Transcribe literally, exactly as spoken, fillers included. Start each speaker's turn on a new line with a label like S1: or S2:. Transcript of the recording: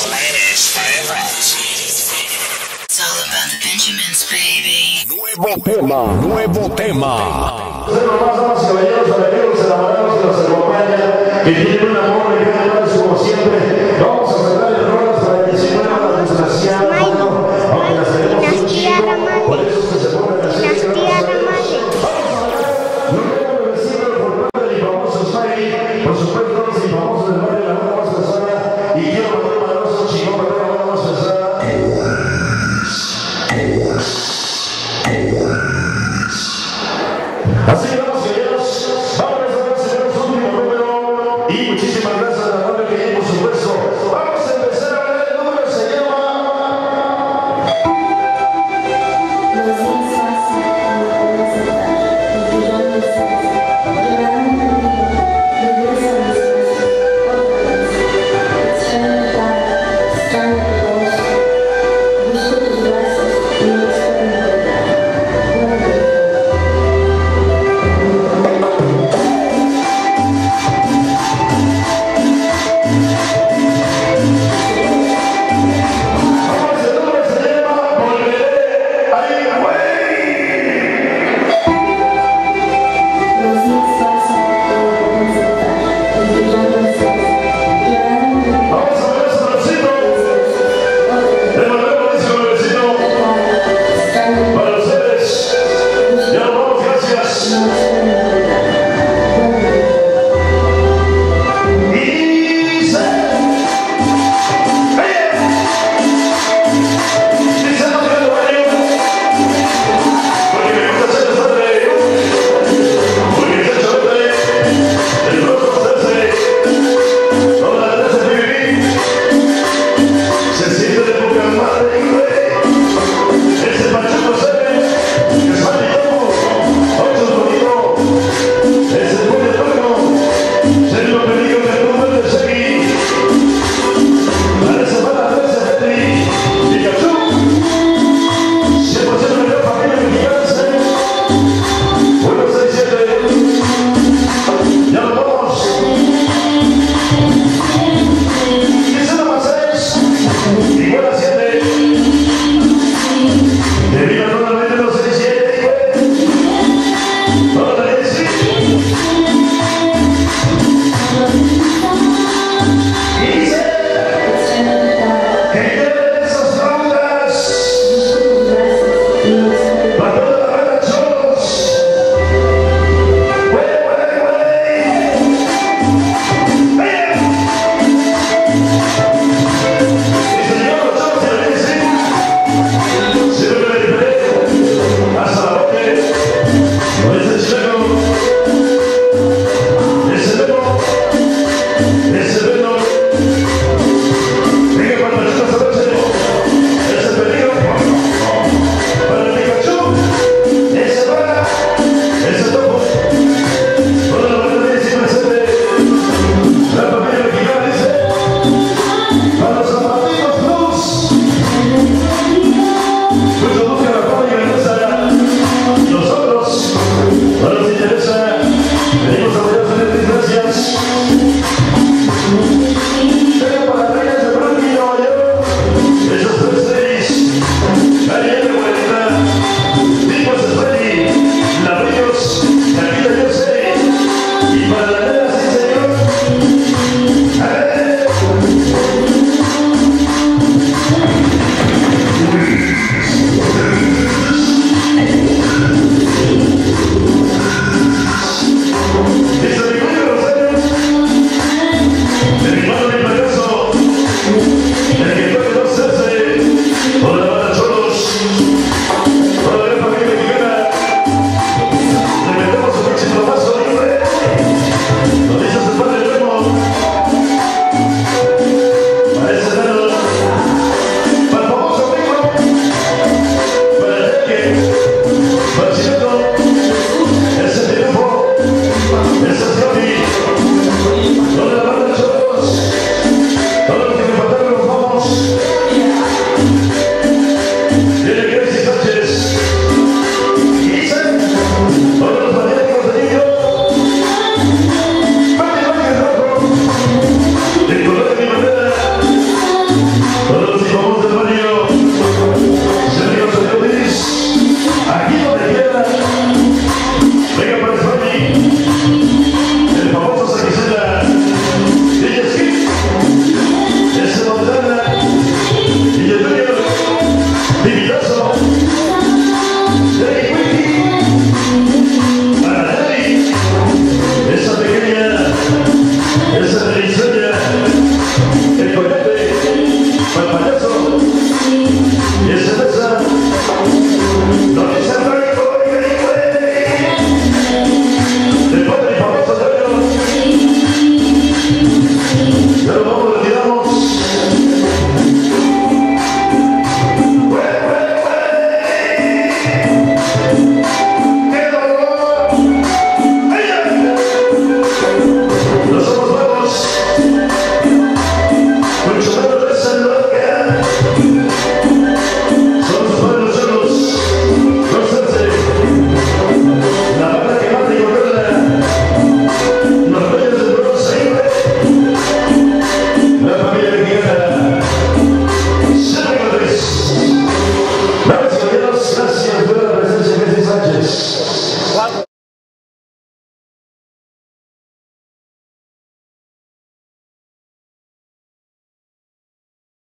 S1: Spanish favorites. It's all about the Benjamins, baby. Nuevo tema, nuevo tema.
S2: Damas y caballeros, amigos, enamorados que nos acompañan, que tienen un amor y ganas como siempre. Vamos a cerrar las rolas para que se muevan las desgraciadas, aunque las tenemos un chingo, por eso que se ponen así. Por supuesto, si famoso del barrio La Buena Más Pesada, y quiero mandar un abrazo chingón para toda La Buena Más Pesada. Así que vamos, señores, vamos a ver, señores, último número, y muchísimas gracias a la banda que viene, por supuesto. Vamos a empezar a ver el número, se llama...
S3: We'll be right back.